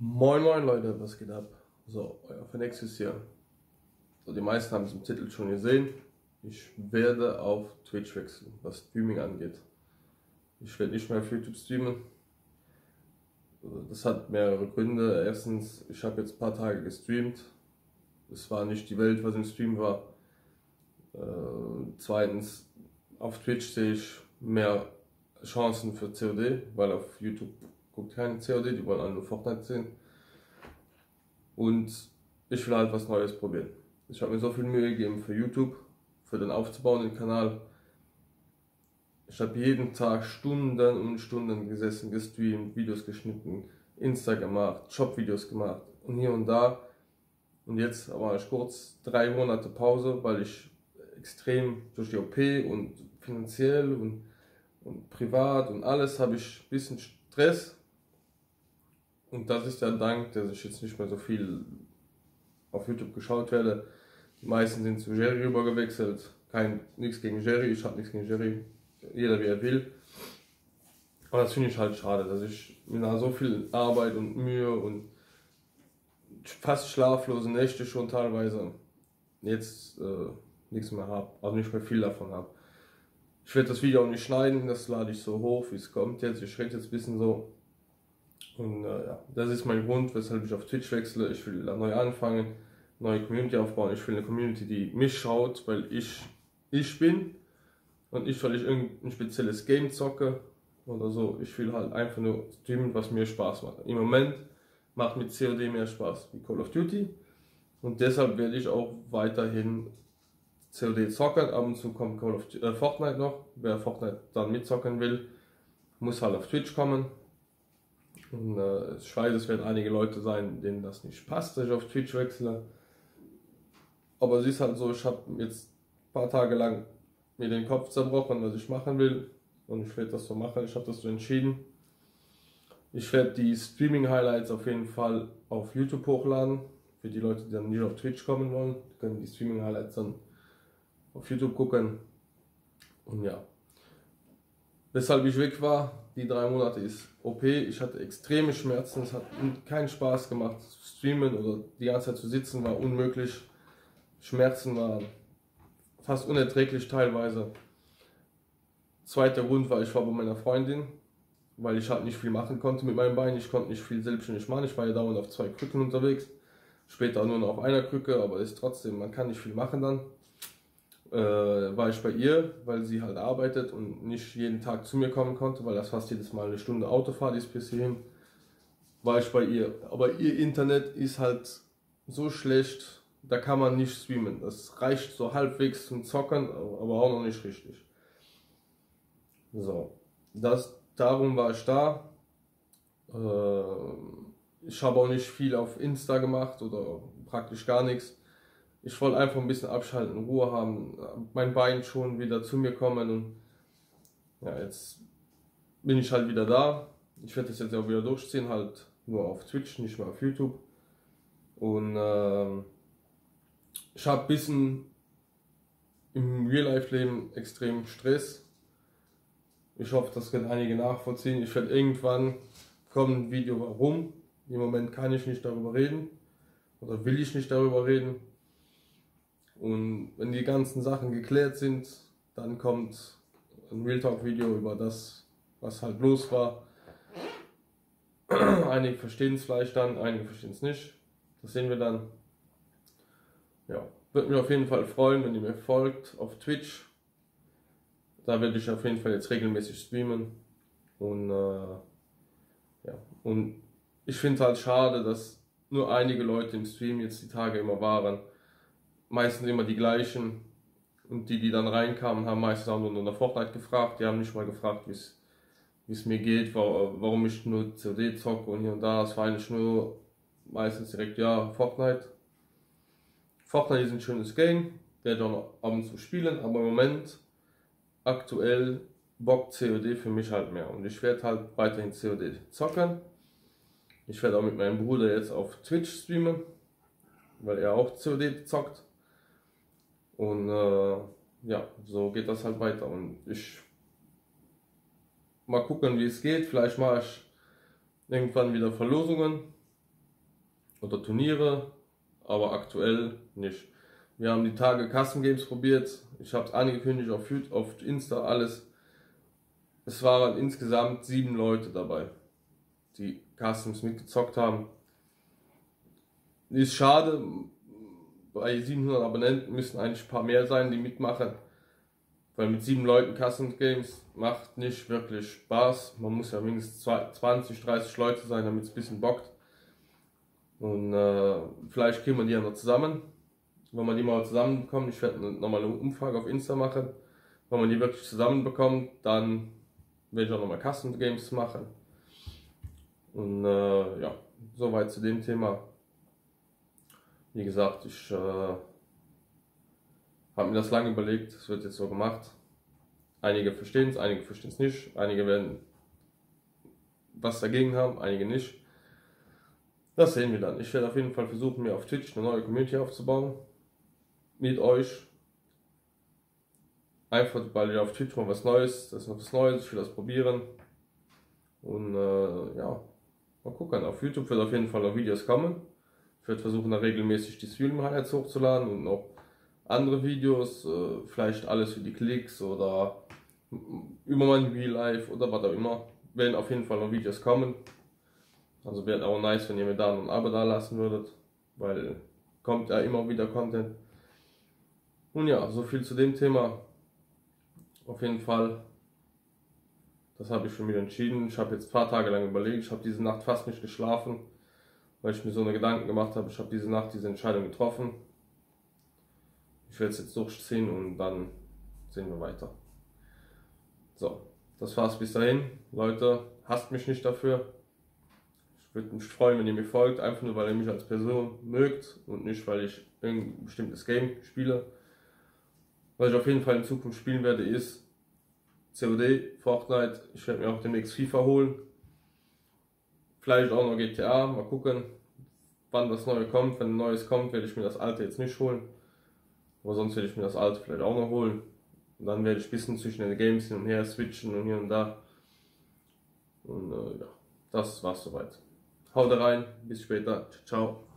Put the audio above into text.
Moin moin Leute, was geht ab? So, euer Phoenix hier. So, die meisten haben es im Titel schon gesehen. Ich werde auf Twitch wechseln, was Streaming angeht. Ich werde nicht mehr auf YouTube streamen. Das hat mehrere Gründe. Erstens, ich habe jetzt ein paar Tage gestreamt. Es war nicht die Welt, was im Stream war. Zweitens, auf Twitch sehe ich mehr Chancen für COD, weil auf YouTube guckt keine COD, die wollen alle nur Fortnite sehen. Und ich will halt was Neues probieren. Ich habe mir so viel Mühe gegeben für YouTube, für den aufzubauenden Kanal. Ich habe jeden Tag Stunden und Stunden gesessen, gestreamt, Videos geschnitten, Insta gemacht, Shop-Videos gemacht und hier und da. Und jetzt war ich kurz 3 Monate Pause, weil ich extrem durch die OP und finanziell und privat und alles habe ich ein bisschen Stress. Und das ist der Dank, dass ich jetzt nicht mehr so viel auf YouTube geschaut werde. Die meisten sind zu Jerry rüber gewechselt. Nichts gegen Jerry, ich habe nichts gegen Jerry. Jeder wie er will. Aber das finde ich halt schade, dass ich mit so viel Arbeit und Mühe und fast schlaflose Nächte schon teilweise jetzt nichts mehr habe. Also nicht mehr viel davon habe. Ich werde das Video auch nicht schneiden, das lade ich so hoch, wie es kommt jetzt. Ich rede jetzt ein bisschen so. Und ja, das ist mein Grund, weshalb ich auf Twitch wechsle. Ich will da neu anfangen, neue Community aufbauen. Ich will eine Community, die mich schaut, weil ich bin und nicht, weil ich irgendein spezielles Game zocke oder so. Ich will halt einfach nur streamen, was mir Spaß macht. Im Moment macht mir COD mehr Spaß wie Call of Duty und deshalb werde ich auch weiterhin COD zocken. Ab und zu kommt Fortnite noch. Wer Fortnite dann mitzocken will, muss halt auf Twitch kommen. Und ich weiß, es werden einige Leute sein, denen das nicht passt, dass ich auf Twitch wechsle. Aber es ist halt so, ich habe jetzt ein paar Tage lang mir den Kopf zerbrochen, was ich machen will. Und ich werde das so machen, ich habe das so entschieden. Ich werde die Streaming-Highlights auf jeden Fall auf YouTube hochladen. Für die Leute, die dann nicht auf Twitch kommen wollen, können die Streaming-Highlights dann auf YouTube gucken. Und ja. Weshalb ich weg war, die 3 Monate ist OP. Ich hatte extreme Schmerzen, es hat keinen Spaß gemacht zu streamen oder die ganze Zeit zu sitzen, war unmöglich. Schmerzen waren fast unerträglich teilweise. Zweiter Grund war, ich war bei meiner Freundin, weil ich halt nicht viel machen konnte mit meinem Bein. Ich konnte nicht viel selbstständig machen, ich war ja dauernd auf 2 Krücken unterwegs. Später nur noch auf einer Krücke, aber ist trotzdem, man kann nicht viel machen dann. War ich bei ihr, weil sie halt arbeitet und nicht jeden Tag zu mir kommen konnte, weil das fast jedes Mal eine Stunde Autofahrt ist bis hierhin, war ich bei ihr. Aber ihr Internet ist halt so schlecht, da kann man nicht streamen. Das reicht so halbwegs zum Zocken, aber auch noch nicht richtig. So, darum war ich da. Ich habe auch nicht viel auf Insta gemacht oder praktisch gar nichts. Ich wollte einfach ein bisschen abschalten, Ruhe haben, mein Bein schon wieder zu mir kommen und ja, jetzt bin ich halt wieder da. Ich werde das jetzt auch wieder durchziehen, halt nur auf Twitch, nicht mehr auf YouTube. Und ich habe ein bisschen im Real-Life-Leben extrem Stress. Ich hoffe, das können einige nachvollziehen. Ich werde irgendwann kommen ein Video warum. Im Moment kann ich nicht darüber reden oder will ich nicht darüber reden. Und wenn die ganzen Sachen geklärt sind, dann kommt ein Real Talk Video über das, was halt los war. Einige verstehen es vielleicht dann, einige verstehen es nicht. Das sehen wir dann. Ja, würde mich auf jeden Fall freuen, wenn ihr mir folgt auf Twitch. Da werde ich auf jeden Fall jetzt regelmäßig streamen. Und ja, und ich finde es halt schade, dass nur einige Leute im Stream jetzt die Tage immer waren. Meistens immer die gleichen und die dann reinkamen, haben meistens auch nur nach Fortnite gefragt. Die haben nicht mal gefragt, wie es mir geht, warum ich nur COD zocke und hier und da. Es war eigentlich nur meistens direkt, ja, Fortnite. Fortnite ist ein schönes Game, werde auch noch ab und zu spielen, aber im Moment aktuell bockt COD für mich halt mehr und ich werde halt weiterhin COD zocken. Ich werde auch mit meinem Bruder jetzt auf Twitch streamen, weil er auch COD zockt. Und ja, so geht das halt weiter und ich mal gucken, wie es geht. Vielleicht mache ich irgendwann wieder Verlosungen oder Turniere, aber aktuell nicht. Wir haben die Tage Custom Games probiert, ich habe es angekündigt auf Insta, alles. Es waren insgesamt 7 Leute dabei, die Customs mitgezockt haben. Ist schade, bei 700 Abonnenten müssen eigentlich ein paar mehr sein, die mitmachen. Weil mit 7 Leuten Custom Games macht nicht wirklich Spaß. Man muss ja mindestens 20, 30 Leute sein, damit es ein bisschen bockt. Und vielleicht kriegen wir die ja noch zusammen. Wenn man die mal zusammenbekommt, ich werde nochmal eine Umfrage auf Insta machen. Wenn man die wirklich zusammenbekommt, dann werde ich auch nochmal Custom Games machen. Und ja, soweit zu dem Thema. Wie gesagt, ich habe mir das lange überlegt, es wird jetzt so gemacht. Einige verstehen es, einige verstehen es nicht, einige werden was dagegen haben, einige nicht. Das sehen wir dann. Ich werde auf jeden Fall versuchen, mir auf Twitch eine neue Community aufzubauen. Mit euch. Einfach, weil ich auf Twitch mal was Neues, das ist noch was Neues, ich will das probieren. Und ja, mal gucken. Auf YouTube wird auf jeden Fall noch Videos kommen. Ich werde versuchen, da regelmäßig die Stream-Highlights hochzuladen und noch andere Videos, vielleicht alles für die Klicks oder über mein Real Life oder was auch immer. Werden auf jeden Fall noch Videos kommen. Also wäre auch nice, wenn ihr mir da noch ein Abo da lassen würdet, weil kommt ja immer wieder Content. Und ja, so viel zu dem Thema. Auf jeden Fall, das habe ich für mich entschieden. Ich habe jetzt ein paar Tage lang überlegt, ich habe diese Nacht fast nicht geschlafen, weil ich mir so eine Gedanken gemacht habe. Ich habe diese Nacht diese Entscheidung getroffen. Ich werde es jetzt durchziehen und dann sehen wir weiter. So, das war's bis dahin. Leute, hasst mich nicht dafür. Ich würde mich freuen, wenn ihr mir folgt, einfach nur weil ihr mich als Person mögt und nicht weil ich irgendein bestimmtes Game spiele. Was ich auf jeden Fall in Zukunft spielen werde ist COD, Fortnite. Ich werde mir auch demnächst FIFA holen. Vielleicht auch noch GTA, mal gucken, wann das Neue kommt. Wenn ein Neues kommt, werde ich mir das Alte jetzt nicht holen. Aber sonst werde ich mir das Alte vielleicht auch noch holen. Und dann werde ich ein bisschen zwischen den Games hin und her switchen und hier und da. Und ja, das war's soweit. Haut rein, bis später, ciao.